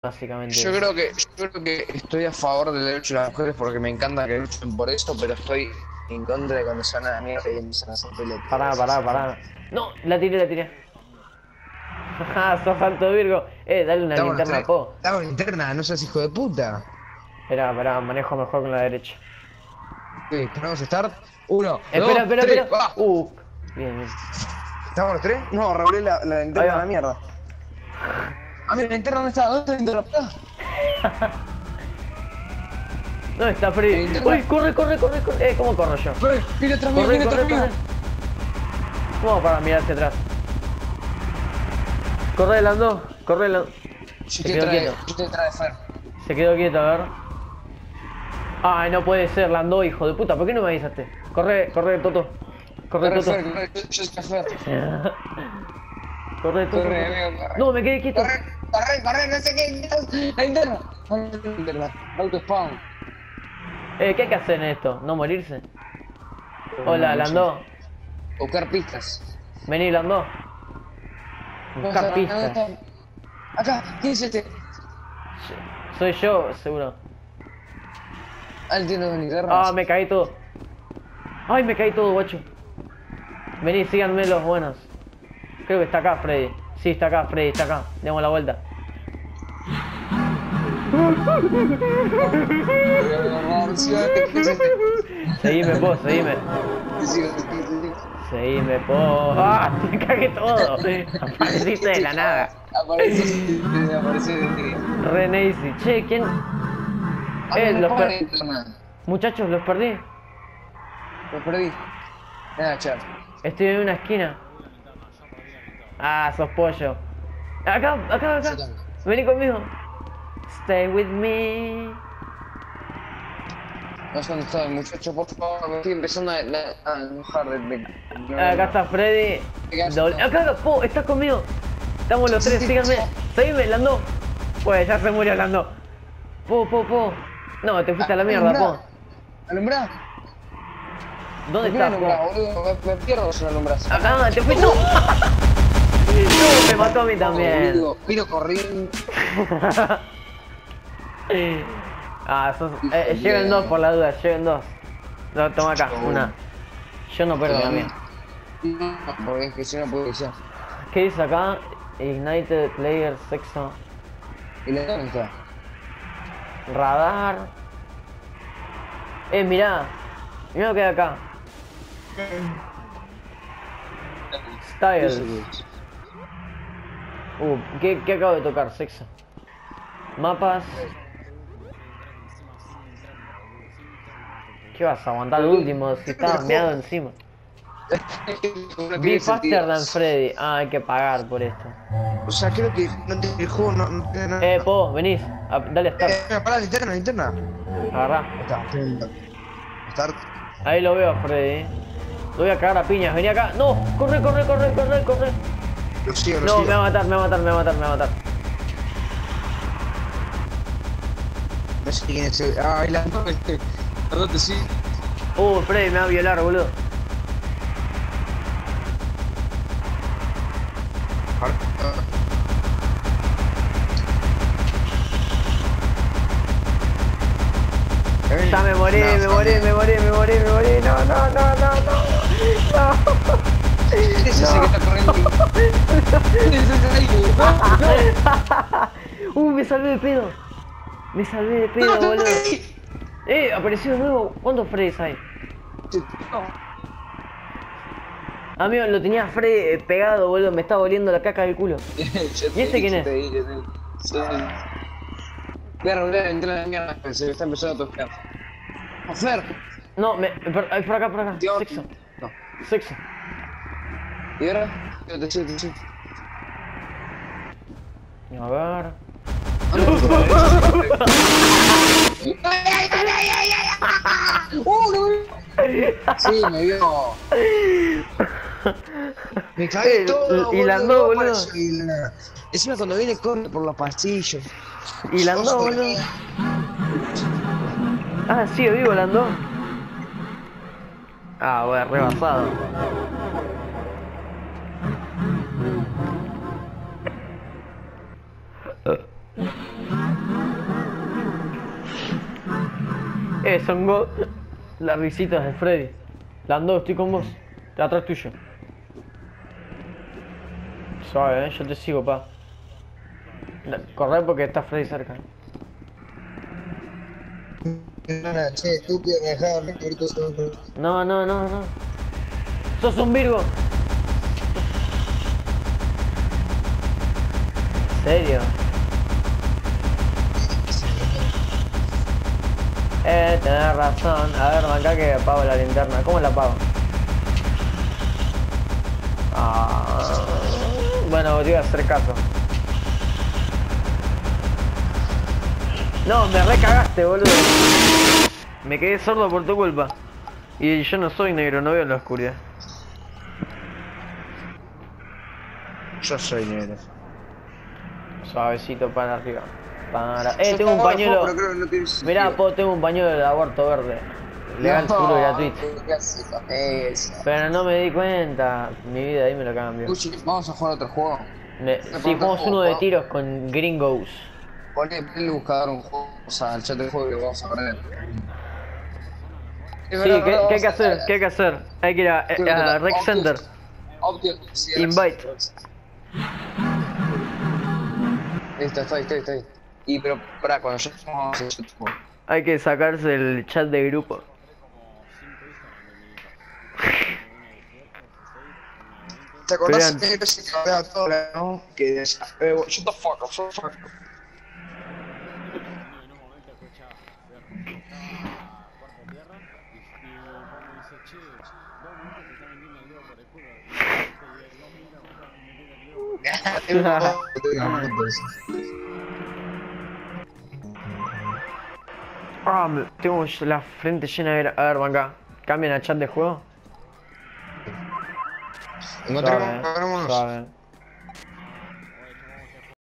básicamente. Yo creo que estoy a favor del derecho de las mujeres porque me encanta que luchen por eso, pero estoy en contra de cuando se van a la mierda y empiezan a hacer pelotas. Pará. No, la tiré. Jaja, sos alto Virgo. Dale una Estamos los linterna, tres. po. Estamos en interna, no seas hijo de puta. Esperá, manejo mejor con la derecha. Ok, ponemos start. Uno, Espera, dos, tres, va. Bien. ¿Estamos los tres? No, revolé la Ahí linterna a va. la mierda. Ah, mira, la linterna dónde está, ¿dónde está la linterna? Acá. No, está Freddy. Uy, corre. ¿Cómo corro yo? Mira atrás mío, Corre. mira atrás mío. ¿Cómo para mirar hacia atrás? Corre, Lando. Yo te trae Fer. Se quedó quieto, a ver. Ay, no puede ser, Lando, hijo de puta. ¿Por qué no me avisaste? Corre, Toto. Corre, Toto. Fer, yo soy Fer. Corre, Toto. Corre, amigo, corre. No, me quedé quieto. Corre, no sé qué. La linterna. Auto spawn. ¿Qué hay que hacer en esto? ¿No morirse? Hola, Lando. Buscar pistas. Vení, Lando. Buscar pistas. Acá, ¿quién es este? Soy yo, seguro. Ah, entiendo de linterna. Ah, me caí todo. Ay, me caí todo, guacho. Vení, síganme los buenos. Creo que está acá, Freddy. Sí, está acá, Freddy, está acá. Demos la vuelta. Seguime, po, seguime. Seguime, po. ¡Ah! Te cagué todo. Apareciste de la nada. Aparece. Re Nacy. Che, ¿quién? Muchachos, los perdí. Los perdí. Nada, chat. Estoy en una esquina. Ah, sos pollo. Acá. Vení conmigo. Stay with me. No sé dónde está el muchacho, por favor. Me estoy empezando a enojar de Acá está Freddy. Acá, po, estás conmigo. Estamos los tres, síganme. Seguime, Lando. Pues ya se murió Lando. Po. No, te fuiste a la mierda, po. ¿Alumbrá? ¿Dónde estás, po? Boludo? Me pierdo si no alumbras. Acá, te fuiste. ¡No! No, me mató a mí también. Vino corriendo. Lleven dos por la duda, lleven dos. No, toma acá, una. Yo no pierdo la mía. No, porque es que si no puede ser. ¿Qué dice acá? Ignited Player Sexo. ¿Y la dónde está? Radar. Mirá lo que hay acá. Styles. ¿Qué acabo de tocar? Sexo. Mapas. ¿Qué vas a aguantar el último si estabas meado encima? Be faster than Freddy. Ah, hay que pagar por esto. O sea, creo que el juego no tiene nada. Po, venís. Dale start. Pará, linterna. Agarrá. Start. Ahí lo veo a Freddy. Lo voy a cagar a piñas. Vení acá. No, corre. Lo sigo. No, me va a matar. No sé quién es ese. Ah, el Landote. Landote, sí. Freddy me va a violar, boludo. Ya me morí. No. ¿Quién es ese que está corriendo? ¿Quién es ese ahí? Me salvé de pedo. Boludo. Apareció de nuevo. ¿Cuántos Freddys hay? Amigo, lo tenía Freddy pegado, boludo. Me estaba oliendo la caca del culo. ¿Y ese quién es? Voy a revolver la ventana de la mierda, se me está empezando a tocar. ¡Fer! No, por acá. Sexo. No. Sexo. ¿Y ahora? Te sigo. A ver. Sí, me vio. Me cagué todo. Y Landó, boludo. Encima cuando viene corre por los pasillos. Y Landó, boludo. Ah, sigue vivo Landó. Bueno, rebasado. Son las risitas de Freddy. Lando, estoy con vos. Atrás tuyo. Suave, yo te sigo, pa. Corre porque está Freddy cerca. Che, estúpido, me dejaba hablar ahorita solo. No. Sos un Virgo. ¿En serio? Tenés razón. A ver, acá que apago la linterna. ¿Cómo la apago? Bueno, te iba a hacer caso. No, me recagaste, boludo. Me quedé sordo por tu culpa. Y yo no soy negro, no veo la oscuridad. Yo soy negro. Suavecito para arriba. Tengo un pañuelo. Mirá, tengo un pañuelo de aborto verde. Legal, puro y gratuito. ¿Qué haces con eso? Pero no me di cuenta. Mi vida ahí me lo cambio. Escuche, vamos a jugar otro juego. Sí, jugamos uno de tiros con Gringos. Ponle el buscador un juego, o sea, el chat de juego que vamos a perder. Sí, ¿qué hay que hacer? ¿Qué hay que hacer? Hay que ir a Rec Center. Invite. Listo, estoy. Y pero, pará, cuando yo vamos a hacer el juego. Hay que sacarse el chat de grupo. ¿Te acordás que se cabrea todo, no? Que decía, shut the fuck up. Tengo la frente llena de... A ver, venga. ¿Cambian a chat de juego? Encontramos. Suave.